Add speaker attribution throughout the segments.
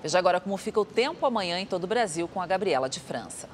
Speaker 1: Veja agora como fica o tempo amanhã em todo o Brasil com a Gabriela de França.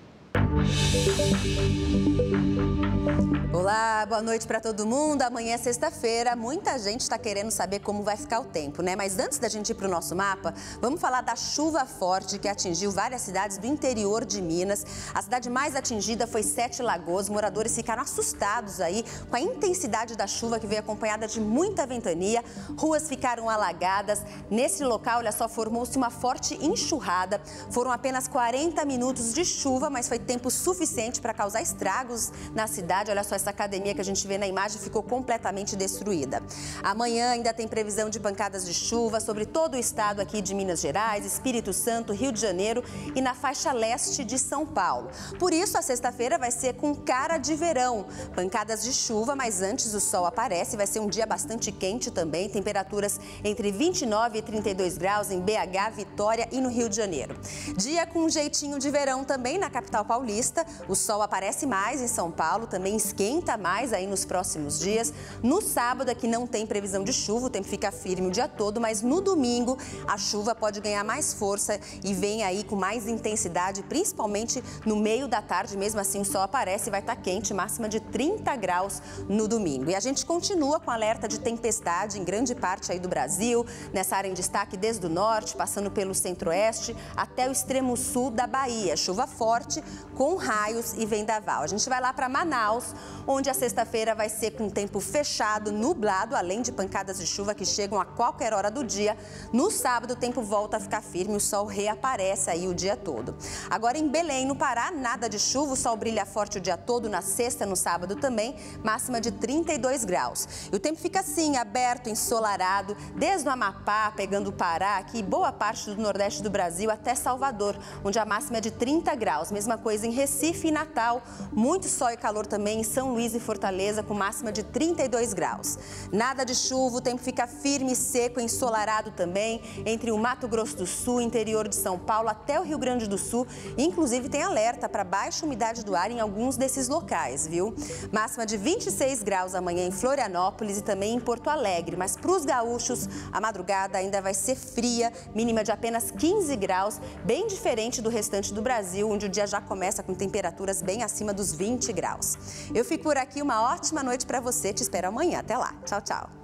Speaker 2: Olá, boa noite para todo mundo. Amanhã é sexta-feira, muita gente está querendo saber como vai ficar o tempo, né? Mas antes da gente ir para o nosso mapa, vamos falar da chuva forte que atingiu várias cidades do interior de Minas. A cidade mais atingida foi Sete Lagoas. Moradores ficaram assustados aí com a intensidade da chuva que veio acompanhada de muita ventania. Ruas ficaram alagadas. Nesse local, olha só, formou-se uma forte enxurrada. Foram apenas 40 minutos de chuva, mas foi tempo suficiente para causar estragos na cidade. Olha só, essa academia que a gente vê na imagem ficou completamente destruída. Amanhã ainda tem previsão de pancadas de chuva sobre todo o estado aqui de Minas Gerais, Espírito Santo, Rio de Janeiro e na faixa leste de São Paulo. Por isso, a sexta-feira vai ser com cara de verão. Pancadas de chuva, mas antes o sol aparece. Vai ser um dia bastante quente também. Temperaturas entre 29 e 32 graus em BH, Vitória e no Rio de Janeiro. Dia com um jeitinho de verão também na capital paulista. O sol aparece mais em São Paulo, também esquenta mais aí nos próximos dias. No sábado aqui não tem previsão de chuva, o tempo fica firme o dia todo, mas no domingo a chuva pode ganhar mais força e vem aí com mais intensidade, principalmente no meio da tarde. Mesmo assim o sol aparece e vai estar quente, máxima de 30 graus no domingo. E a gente continua com alerta de tempestade em grande parte aí do Brasil, nessa área em destaque desde o norte, passando pelo centro-oeste até o extremo sul da Bahia. Chuva forte com raios e vendaval. A gente vai lá para Manaus, onde a sexta-feira vai ser com tempo fechado, nublado, além de pancadas de chuva que chegam a qualquer hora do dia. No sábado, o tempo volta a ficar firme, o sol reaparece aí o dia todo. Agora, em Belém, no Pará, nada de chuva, o sol brilha forte o dia todo, na sexta, no sábado também, máxima de 32 graus. E o tempo fica assim, aberto, ensolarado, desde o Amapá, pegando o Pará, aqui, boa parte do nordeste do Brasil, até Salvador, onde a máxima é de 30 graus. Mesma coisa em Recife e Natal, muito sol e calor também em São Luís e Fortaleza, com máxima de 32 graus. Nada de chuva, o tempo fica firme, seco, ensolarado também, entre o Mato Grosso do Sul, interior de São Paulo, até o Rio Grande do Sul. Inclusive tem alerta para baixa umidade do ar em alguns desses locais, viu? Máxima de 26 graus amanhã em Florianópolis e também em Porto Alegre. Mas para os gaúchos, a madrugada ainda vai ser fria, mínima de apenas 15 graus, bem diferente do restante do Brasil, onde o dia já começa com temperaturas bem acima dos 20 graus. Eu fico por aqui, uma ótima noite para você, te espero amanhã. Até lá, tchau, tchau.